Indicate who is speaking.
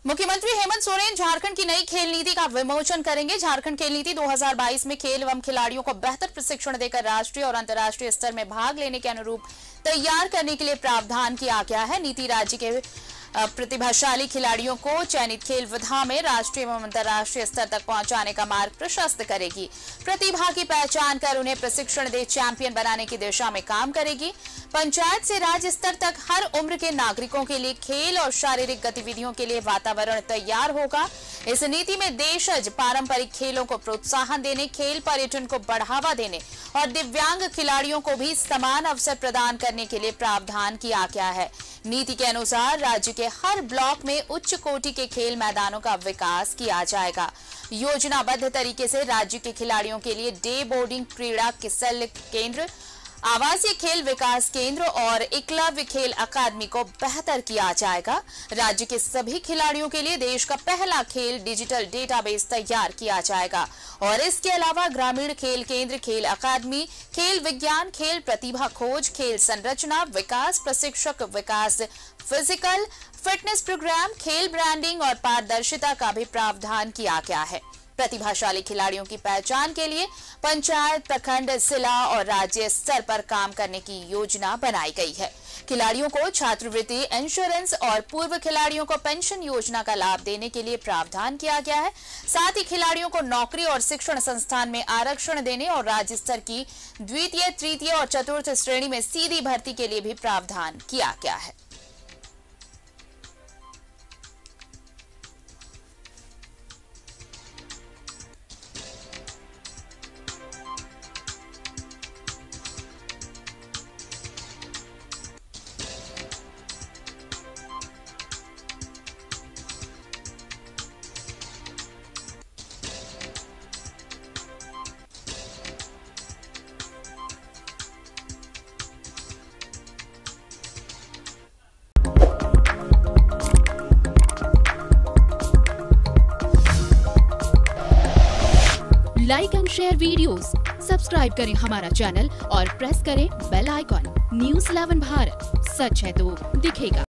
Speaker 1: मुख्यमंत्री हेमंत सोरेन झारखंड की नई खेल नीति का विमोचन करेंगे। झारखंड खेल नीति 2022 में खेल एवं खिलाड़ियों को बेहतर प्रशिक्षण देकर राष्ट्रीय और अंतर्राष्ट्रीय स्तर में भाग लेने के अनुरूप तैयार करने के लिए प्रावधान किया गया है। नीति राज्य के प्रतिभाशाली खिलाड़ियों को चयनित खेल विधा में राष्ट्रीय एवं अंतर्राष्ट्रीय स्तर तक पहुंचाने का मार्ग प्रशस्त करेगी। प्रतिभा की पहचान कर उन्हें प्रशिक्षण दे चैंपियन बनाने की दिशा में काम करेगी। पंचायत से राज्य स्तर तक हर उम्र के नागरिकों के लिए खेल और शारीरिक गतिविधियों के लिए वातावरण तैयार होगा। इस नीति में देशज पारंपरिक खेलों को प्रोत्साहन देने, खेल पर्यटन को बढ़ावा देने और दिव्यांग खिलाड़ियों को भी समान अवसर प्रदान करने के लिए प्रावधान किया गया है। नीति के अनुसार राज्य के हर ब्लॉक में उच्च कोटि के खेल मैदानों का विकास किया जाएगा। योजनाबद्ध तरीके से राज्य के खिलाड़ियों के लिए डे बोर्डिंग, क्रीड़ा किसल केंद्र, आवासीय खेल विकास केंद्र और एकलव्य खेल अकादमी को बेहतर किया जाएगा। राज्य के सभी खिलाड़ियों के लिए देश का पहला खेल डिजिटल डेटाबेस तैयार किया जाएगा और इसके अलावा ग्रामीण खेल केंद्र, खेल अकादमी, खेल विज्ञान, खेल प्रतिभा खोज, खेल संरचना विकास, प्रशिक्षक विकास, फिजिकल फिटनेस प्रोग्राम, खेल ब्रांडिंग और पारदर्शिता का भी प्रावधान किया गया है। प्रतिभाशाली खिलाड़ियों की पहचान के लिए पंचायत, प्रखंड, जिला और राज्य स्तर पर काम करने की योजना बनाई गई है। खिलाड़ियों को छात्रवृत्ति, इंश्योरेंस और पूर्व खिलाड़ियों को पेंशन योजना का लाभ देने के लिए प्रावधान किया गया है। साथ ही खिलाड़ियों को नौकरी और शिक्षण संस्थान में आरक्षण देने और राज्य स्तर की द्वितीय, तृतीय और चतुर्थ श्रेणी में सीधी भर्ती के लिए भी प्रावधान किया गया है।
Speaker 2: Like and share videos, subscribe करें हमारा चैनल और प्रेस करें बेल आइकॉन। न्यूज़ 11 भारत, सच है तो दिखेगा।